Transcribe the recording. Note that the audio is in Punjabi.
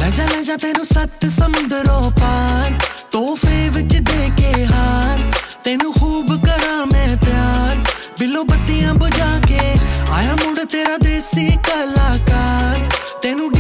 ਲੈ ਜਾ ਤੈਨੂੰ 7 ਸਮੁੰਦਰੋਂ ਪਾਰ, ਤੋਹਫੇ ਵਿੱਚ ਦੇ ਕੇ ਹਾਰ। ਤੈਨੂੰ ਖੂਬ ਕਰਾਂ ਮੈਂ ਪਿਆਰ, ਬਿੱਲੋ ਬੱਤੀਆਂ ਬੁਝਾ ਕੇ ਆਇਆ ਮੁੜ ਤੇਰਾ ਦੇਸੀ ਕਲਾਕਾਰ। ਤੈਨੂੰ